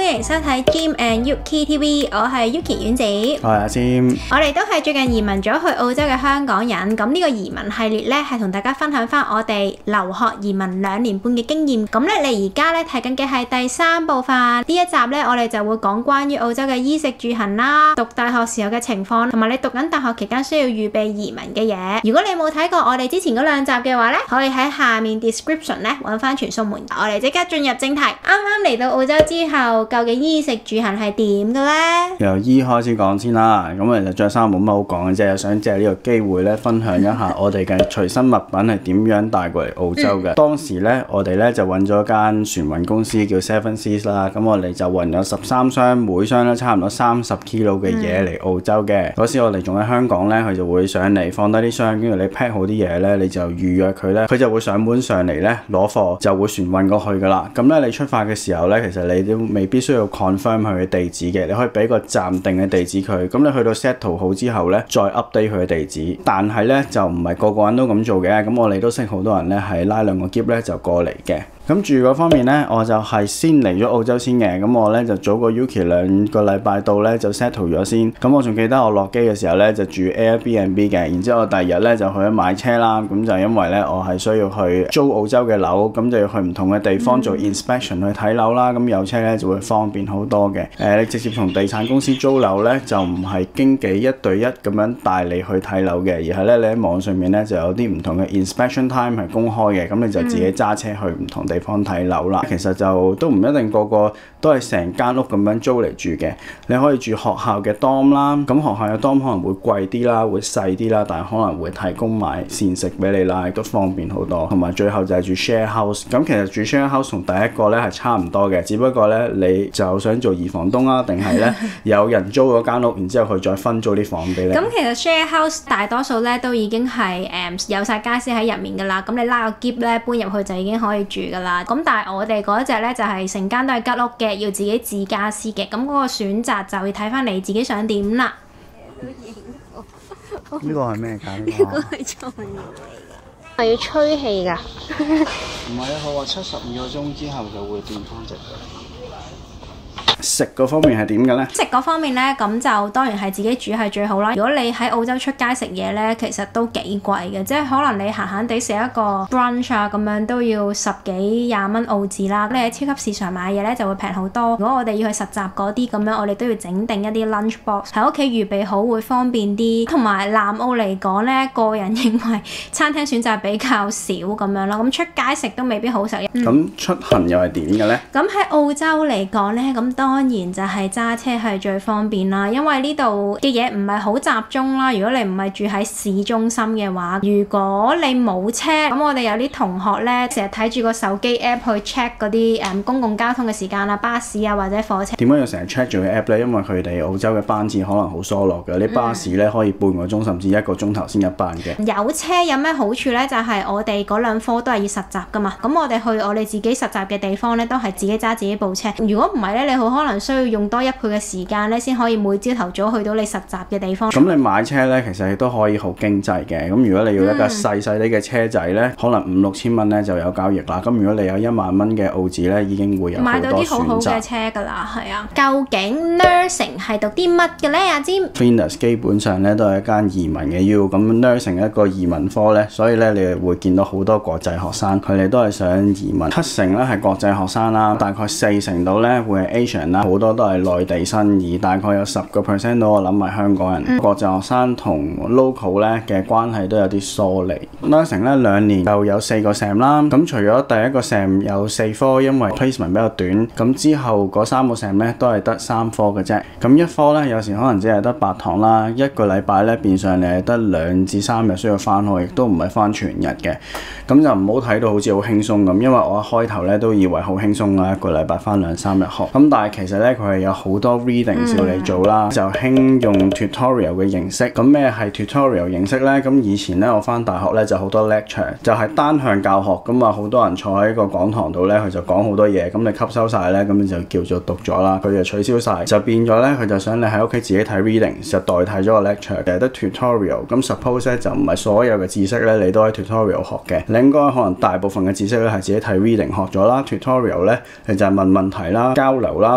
歡迎收睇 Jim and Yuki TV， 我係 Yuki 丸子， 我係阿占， 我哋都係最近移民咗去澳洲嘅香港人。咁呢個移民系列呢，係同大家分享翻我哋留學移民2年半嘅經驗。咁咧，你而家咧睇緊嘅係第3部分。呢一集呢，我哋就會講關於澳洲嘅衣食住行啦，讀大學時候嘅情況，同埋你讀緊大學期間需要預備移民嘅嘢。如果你冇睇過我哋之前嗰2集嘅話呢，可以喺下面 description 咧揾翻傳送門。我哋即刻進入正題。啱啱嚟到澳洲之後，究竟衣食住行係點嘅呢？ 由衣開始講先啦。咁其實着衫冇乜好講嘅啫，想借呢個機會咧分享一下我哋嘅隨身物品係點樣帶過嚟澳洲嘅。當時咧，我哋咧就揾咗間船運公司叫 Seven Seas 啦。咁我哋就運咗13箱，每箱咧差唔多30 kg 嘅嘢嚟澳洲嘅。嗰時我哋仲喺香港咧，佢就會上嚟放低啲箱，跟住你 pack 好啲嘢咧，你就預約佢咧，佢就會上門上嚟咧攞貨，就會船運過去噶啦。咁咧你出發嘅時候咧，其實你都未必需要 confirm 佢嘅地址嘅，你可以俾個暫定嘅地址佢。咁你去到 settle 好之後咧，再 update 佢嘅地址。但係咧就唔係個個人都咁做嘅。咁我哋都識好多人咧係拉2個篋咧就過嚟嘅。咁住嗰方面咧，我就係先嚟咗澳洲先嘅。咁我咧就早過 Yuki 2個禮拜到咧就 settle 咗先。咁我仲記得我落機嘅時候咧就住 Airbnb 嘅。然之後我第2日咧就去咗買車啦。咁就因為咧我係需要去租澳洲嘅樓，咁就要去唔同嘅地方做 inspection 去睇樓啦。咁有車咧就會方便好多嘅。你直接從地產公司租樓咧就唔係經紀1對1咁樣帶你去睇樓嘅，而係咧你喺網上面咧就有啲唔同嘅 inspection time 係公開嘅。咁你就自己揸車去唔同地方睇樓啦。其實就都唔一定個個都係成間屋咁樣租嚟住嘅。你可以住學校嘅 dorm 啦，咁學校嘅 dorm 可能會貴啲啦，會細啲啦，但係可能會提供埋膳食俾你啦，亦都方便好多。同埋最後就係住 share house。咁其實住 share house 同第一個咧係差唔多嘅，只不過咧你就想做二房東啦，定係咧有人租嗰間屋，然之後佢再分租啲房俾你。 咁其實 share house 大多數咧都已經係有晒家私喺入面噶啦，咁你拉個篋咧搬入去就已經可以住噶啦。咁但係我哋嗰隻咧就係成間都係吉屋嘅，要自己置家私嘅。咁嗰個選擇就要睇翻你自己想點啦。 呢個係咩㗎？ 呢個係創意嚟㗎，係要吹氣㗎。 唔係啊，佢話72個鐘之後就會變翻直。食嗰方面係點嘅呢？ 食嗰方面呢，咁就當然係自己煮係最好啦。如果你喺澳洲出街食嘢呢，其實都幾貴嘅，即係可能你閒閒地食一個 brunch 啊咁樣都要10幾20蚊澳紙啦。你喺超級市場買嘢呢，就會平好多。如果我哋要去實習嗰啲咁樣，我哋都要整定一啲 lunch box 喺屋企預備好，會方便啲。同埋南澳嚟講呢，個人認為餐廳選擇比較少咁樣啦。咁出街食都未必好食。 咁出行又係點嘅呢？ 咁喺澳洲嚟講呢，咁當然就係揸車係最方便啦，因為呢度嘅嘢唔係好集中啦。如果你唔係住喺市中心嘅話，如果你冇車，咁我哋有啲同學呢，成日睇住個手機 app 去 check 嗰啲公共交通嘅時間啊，巴士啊或者火車。 點解要成日 check 住個 app 呢？因為佢哋澳洲嘅班次可能好疏落嘅，啲巴士呢可以半個鐘甚至1個鐘頭先一班嘅。 有車有咩好處呢？就係我哋嗰2科都係要實習噶嘛。咁我哋去我哋自己實習嘅地方呢，都係自己揸自己部車。如果唔係呢，你好可能需要用多1倍嘅時間咧，先可以每朝頭早去到你實習嘅地方。咁你買車咧，其實亦都可以好經濟嘅。咁如果你要一架細細啲嘅車仔咧，可能5、6千蚊咧就有交易啦。咁如果你有1萬蚊嘅澳紙咧，已經會有好多選擇。買到啲好好嘅車㗎啦，係啊。究竟 nursing 係讀啲乜嘅咧？阿占 Venus 基本上咧都係一間移民嘅 U， 咁 nursing 一個移民科咧，所以咧你會見到好多國際學生，佢哋都係想移民。7成咧係國際學生啦，大概4成到咧會係 Asian 啦，好多都係內地新移，大概有10% 到我諗係香港人。國際學生同 local 咧嘅關係都有啲疏離。Nursing 咧2年就有4個 sem 啦。咁除咗第1個 sem 有4科，因為 placement 比較短，咁之後嗰3個 sem 咧都係得3科嘅啫。咁1科咧有時可能只係得8堂啦，1個禮拜咧變相你係得2至3日需要翻學，亦都唔係翻全日嘅。咁就唔好睇到好似好輕鬆咁，因為我一開頭咧都以為好輕鬆啦，1個禮拜翻2、3日學。咁但係其實咧佢係有好多 reading 要你做啦，就興用 tutorial 嘅形式。咁咩係 tutorial 形式咧？咁以前咧我翻大學咧就好多 lecture， 就係單向教學。咁啊好多人坐喺個講堂度咧，佢就講好多嘢，咁你吸收晒咧，咁你就叫做讀咗啦。佢就取消晒，就變咗咧，佢就想你喺屋企自己睇 reading， 就代替咗個 lecture， 就係得 tutorial。咁 suppose 咧就唔係所有嘅知識咧你都喺 tutorial 學嘅，你應該可能大部分嘅知識咧係自己睇 reading 學咗啦。tutorial 咧你就係問問題啦、交流啦。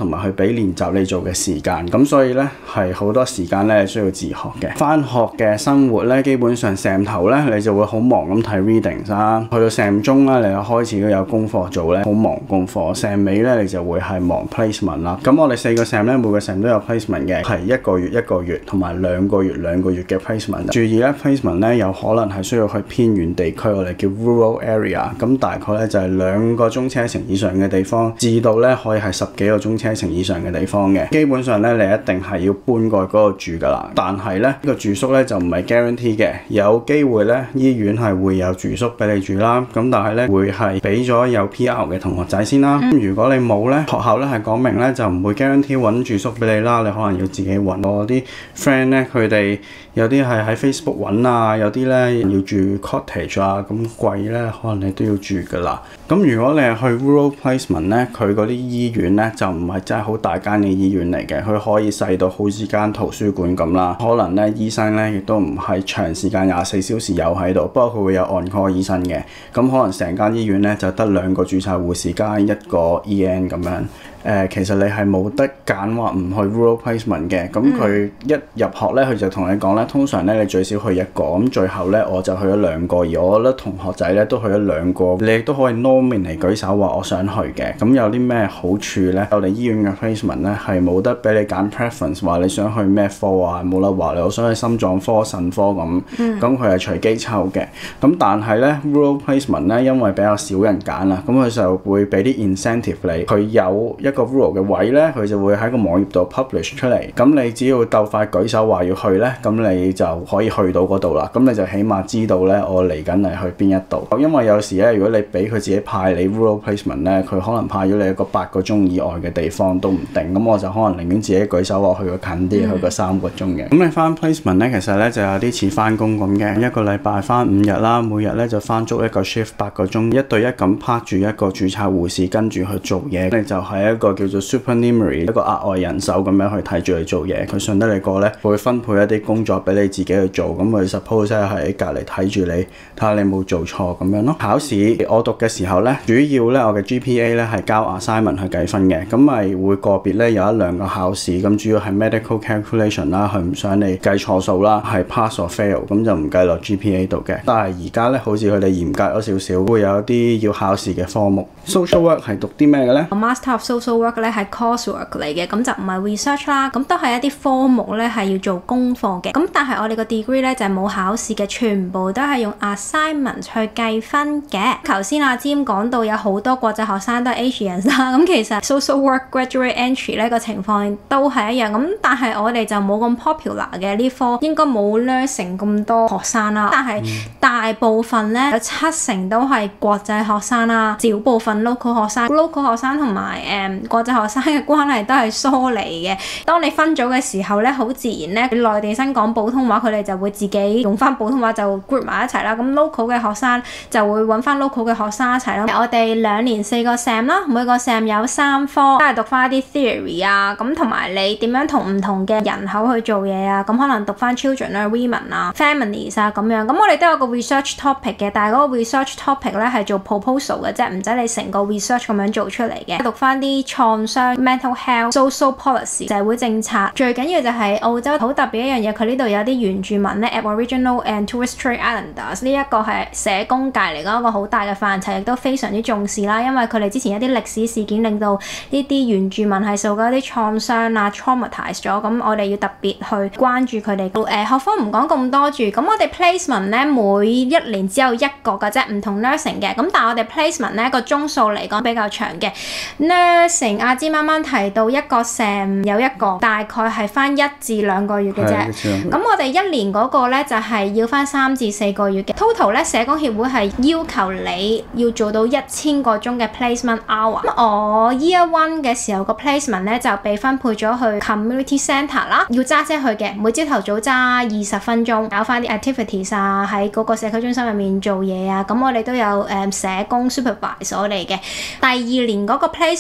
同埋去俾練習你做嘅時間。咁所以咧係好多時間咧需要自學嘅。返學嘅生活咧，基本上成頭咧你就會好忙咁睇 readings 啦，去到成中咧你就開始都有功課做咧，好忙功課。成尾咧你就會係忙 placement 啦。咁我哋4個 sem 咧，每個 sem 都有 placement 嘅，係1個月1個月同埋2個月2個月嘅 placement。注意咧 placement 咧有可能係需要去偏遠地區，我哋叫 rural area。咁大概咧就係2個鐘車程以上嘅地方，至到咧可以係10幾個鐘車程以上嘅地方嘅。基本上咧你一定係要搬過去嗰度住㗎啦。但係咧呢個住宿咧就唔係 guarantee 嘅，有機會咧醫院係會有住宿俾你住啦。咁但係咧會係俾咗有 PR 嘅同學仔先啦。如果你冇咧，學校咧係講明咧就唔會 guarantee 揾住宿俾你啦，你可能要自己揾。我啲 friend 咧佢哋有啲係喺 Facebook 揾啊，有啲咧要住 cottage 啊，咁貴咧可能你都要住㗎啦。咁如果你係去 rural placement 咧，佢嗰啲醫院咧就唔係真係好大間嘅醫院嚟嘅，佢可以細到好似間圖書館咁啦。可能咧醫生咧亦都唔係長時間24小時有喺度，不過佢會有 on call 醫生嘅。咁可能成間醫院咧就得2個註冊護士加1個 EN 咁樣。其實你係冇得揀話唔去 rural placement 嘅。咁佢一入學咧，佢就同你講咧，通常咧你最少去1個，咁最後咧我就去咗2個，而我覺得同學仔咧都去咗2個，你亦都可以 nominate 嚟舉手話我想去嘅。咁有啲咩好處咧？我哋醫院嘅 placement 咧係冇得俾你揀 preference， 話你想去咩科啊，冇得話你我想去心臟科、腎科咁，咁佢係隨機抽嘅。咁但係咧 rural placement 咧，因為比較少人揀啦，咁佢就會俾啲 incentive 你，佢有一個 rural 嘅位咧，佢就會喺個網頁度 publish 出嚟。咁你只要鬥快舉手話要去咧，咁你就可以去到嗰度啦。咁你就起碼知道咧，我嚟緊係去邊一度。因為有時咧，如果你俾佢自己派你 rural placement 咧，佢可能派咗你一個8個鐘以外嘅地方都唔定。咁我就可能寧願自己舉手話去個近啲，去個3個鐘嘅。咁你翻 placement 咧，其實咧就有啲似翻工咁嘅，一個禮拜翻5日啦，每日咧就翻足一個 shift 8個鐘，一對一咁拍住一個註冊護士跟住去做嘢。你就係一個叫做 supernumerary 一個額外人手咁樣去睇住你做嘢。佢信得你過咧，會分配一啲工作俾你自己去做。咁佢 suppose 係喺隔離睇住你，睇下你冇做錯咁樣咯。考試我讀嘅時候咧，主要咧我嘅 GPA 咧係交 assignment 去計分嘅。咁咪會個別咧有1-2個考試，咁主要係 medical calculation 啦，佢唔想你計錯數啦，係 pass or fail， 咁就唔計落 GPA 度嘅。但係而家咧好似佢哋嚴格咗少少，會有啲要考試嘅科目。Social work 係讀啲咩嘅咧 ？Master of Social Work 咧係 coursework 嚟嘅，咁就唔係 research 啦，咁都係一啲科目咧係要做功課嘅。咁但係我哋個 degree 咧就係冇考試嘅，全部都係用 assignment 去計分嘅。頭先阿占講到有好多國際學生都係 Asians 啦，咁其實 Social Work Graduate Entry 呢個情況都係一樣。咁但係我哋就冇咁 popular 嘅呢科，應該冇 nursing 咁多學生啦。但係大部分咧有70%都係國際學生啦，少部分 local 學生。local 學生同埋國際學生嘅關係都係疏離嘅。當你分組嘅時候咧，好自然咧，內地生講普通話，佢哋就會自己用翻普通話就 group 埋一齊啦。咁 local 嘅學生就會揾翻 local 嘅學生一齊咯。我哋2年4個 sem 啦，每個 sem 有3科，都係讀翻一啲 theory 啊，咁同埋你點樣同唔同嘅人口去做嘢啊，咁可能讀翻 children 啊、women 啊、families 啊咁樣。咁我哋都有個 research topic 嘅，但係嗰個 research topic 咧係做 proposal 嘅啫，唔使你成個 research 咁樣做出嚟嘅。讀翻啲創傷、mental health、social policy、社會政策。最緊要就係澳洲好特別一樣嘢，佢呢度有啲原住民咧 Aboriginal and Torres Strait Islanders 呢一個係社工界嚟講一個好大嘅範疇，亦都非常之重視啦。因為佢哋之前一啲歷史事件令到呢啲原住民係受過一啲創傷啊 traumatized 咗，咁我哋要特別去關注佢哋。學科唔講咁多住，咁我哋 placement 咧每1年只有1個嘅啫，唔同 nursing 嘅。咁但係我哋 placement 咧個鐘數嚟講比較長嘅。nursing 阿芝啱啱提到一個 sem 有1個，大概係翻1至2個月嘅啫。咁我哋1年嗰個咧就係要翻3至4個月嘅。total 咧社工協會係要求你要做到1000個鐘嘅 placement hour。咁我 year 1嘅時候個 placement 咧就被分配咗去 community centre 啦，要揸車去嘅，每朝頭早揸20分鐘，搞翻啲 activities 啊，喺嗰個社區中心入面做嘢啊。咁我哋都有社工 supervise 我哋嘅。第2年嗰個 placement 咧，我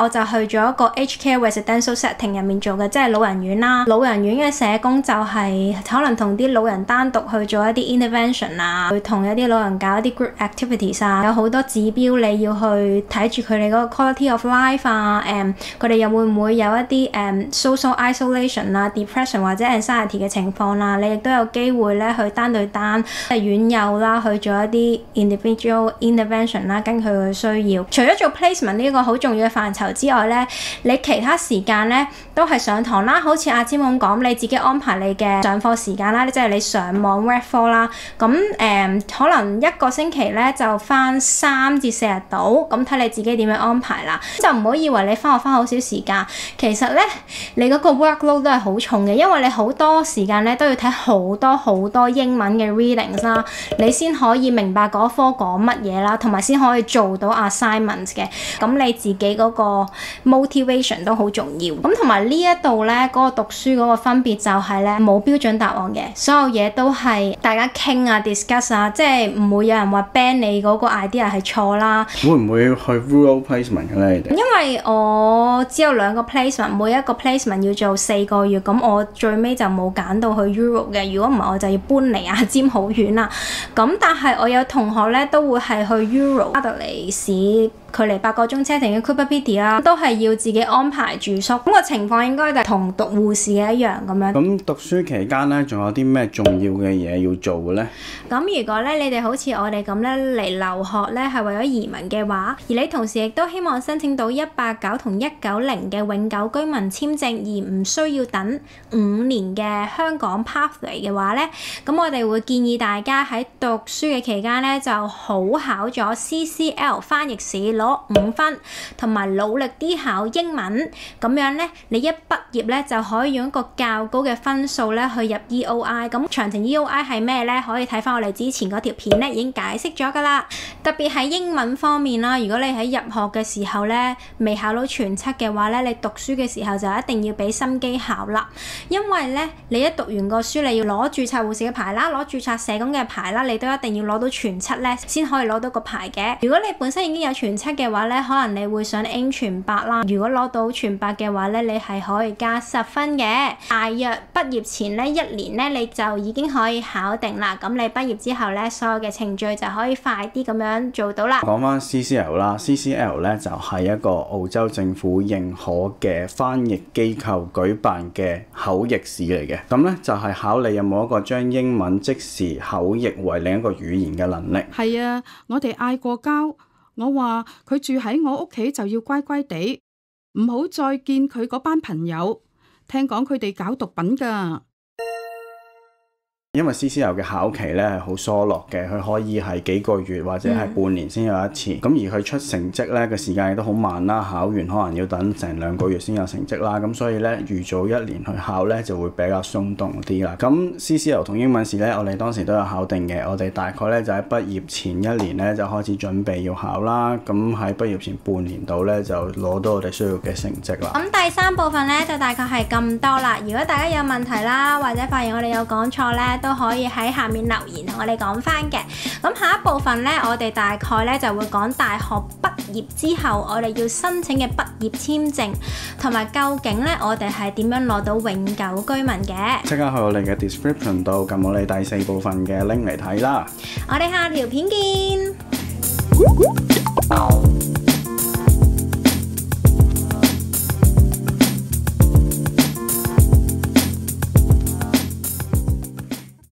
我就去咗一個 aged care residential setting 入面做嘅，即係老人院啦。老人院嘅社工就係可能同啲老人單獨去做一啲 intervention 啊，去同一啲老人搞一啲 group activities 啊，有好多指標你要去睇住佢哋嗰個 quality of life 啊，佢哋又會唔會有一啲social isolation 啊、depression 或者 anxiety 嘅情況啦，你亦都有機會咧去單對單院友啦去做一啲 individual intervention 啦，跟佢嘅需要。除咗做 placement 呢個好重要嘅範疇之外咧，你其他時間咧都係上堂啦，好似阿占咁講，你自己安排你嘅上課時間啦，即係你上網 read 課啦。咁可能一個星期咧就返3至4日到，咁睇你自己點樣安排啦。就唔好以為你返學好少時間，其實咧你嗰個 workload 都係好重嘅，因為你好多時間咧都要睇好多英文嘅 readings 啦，你先可以明白嗰科講乜嘢啦，同埋先可以做到 assignments 嘅。咁你自己嗰個 motivation 都好重要。咁同埋呢一度咧嗰個讀書嗰個分別就係咧冇標準答案嘅，所有嘢都係大家傾啊 discuss 啊，即係唔會有人話 ban 你嗰個 idea 係錯啦。 會唔會去 rural placement 嘅咧？你哋因為我只有2個 placement， 每一個 placement 要做4個月，咁我最尾就冇揀到去 rural 嘅。如果唔係我就要搬離阿尖好遠啦。咁但係我有同學咧都會係去 rural 阿德尼市，距離8個鐘車程嘅 Cooper Pedy 啦，都係要自己安排住宿。咁個情況應該就同讀護士嘅一樣咁樣。 咁讀書期間咧，仲有啲咩重要嘅嘢要做嘅咧？ 咁如果咧你哋好似我哋咁咧嚟留學咧係為咗移民嘅話，而你同時亦都希望申請到189同190嘅永久居民簽證，而唔需要等5年嘅香港 pathway 嘅話咧，咁我哋會建議大家喺讀書嘅期間咧就好考咗 CCL 翻譯試攞5分，同埋努力啲考英文，咁樣咧你一畢業咧就可以用一個較高嘅分數咧去入 EOI。咁詳情 EOI 係咩咧？可以睇翻我哋之前嗰條片咧已經解釋咗㗎啦。特別喺英文方面啦，如果你喺入學嘅時候咧未考到全測嘅話咧，你讀書嘅時候就一定要俾心機考啦。因為咧你一讀完個書，你要攞註冊護士嘅牌啦，攞註冊社工嘅牌啦，你都一定要攞到全測咧先可以攞到個牌嘅。如果你本身已經有全測嘅話咧，可能你會想 aim 全8啦。如果攞到全8嘅話咧，你係可以加10分嘅。大約畢業前咧1年咧，你就已經可以考定啦。咁你畢業之後咧，所有嘅程序就可以快啲咁樣做到啦。 講翻 CCL 啦 ，CCL 咧就係一個澳洲政府認可嘅翻譯機構舉辦嘅口譯試嚟嘅。咁咧就係考你有冇一個將英文即時口譯為另一個語言嘅能力。 係啊，我哋嗌過交，我話佢住喺我屋企就要乖乖地，唔好再見佢嗰班朋友。聽講佢哋搞毒品㗎。 因為 CCL 嘅考期咧係好疏落嘅，佢可以係幾個月或者係半年先有一次。咁而佢出成績咧嘅時間亦都好慢啦，考完可能要等成2個月先有成績啦。咁所以咧預早1年去考咧就會比較鬆動啲啦。咁 CCL 同英文試咧，我哋當時都有考定嘅。我哋大概咧就喺畢業前1年咧就開始準備要考啦。咁喺畢業前半年度咧就攞到我哋需要嘅成績啦。 咁第3部分咧就大概係咁多啦。如果大家有問題啦，或者發現我哋有講錯咧，都可以喺下面留言同我哋講翻嘅。咁下一部分咧，我哋大概咧就會講大學畢業之後我哋要申請嘅畢業簽證，同埋究竟咧我哋係點樣攞到永久居民嘅。 即刻去我哋嘅 description 度撳我哋第4部分嘅 link 嚟睇啦。 我哋下條片見。